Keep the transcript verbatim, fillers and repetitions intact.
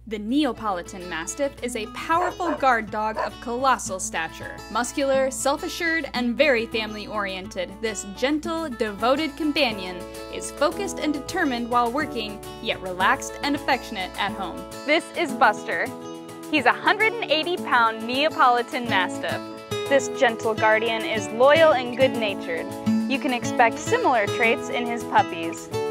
The Neapolitan Mastiff is a powerful guard dog of colossal stature. Muscular, self-assured, and very family-oriented, this gentle, devoted companion is focused and determined while working, yet relaxed and affectionate at home. This is Buster. He's a one hundred eighty pound Neapolitan Mastiff. This gentle guardian is loyal and good-natured. You can expect similar traits in his puppies.